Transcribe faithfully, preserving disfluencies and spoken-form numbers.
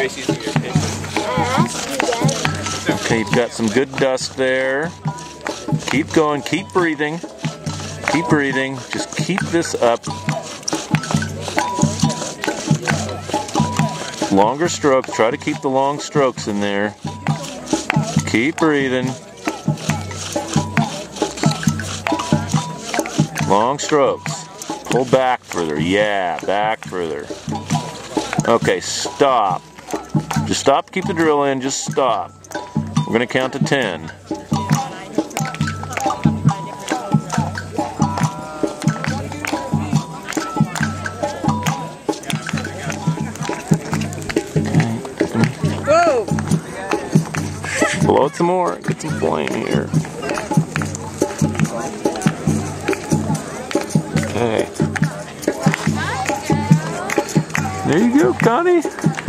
Gracie's your patient. I asked you guys. Okay, you've got some good dust there. Keep going, keep breathing. Keep breathing. Just keep this up. Longer strokes. Try to keep the long strokes in there. Keep breathing. Long strokes. Pull back further. Yeah, back further. Okay, stop. Just stop. Keep the drill in. Just stop. We're going to count to ten. Whoa! Blow it some more. Get some flame here. Okay. There you go, Connie.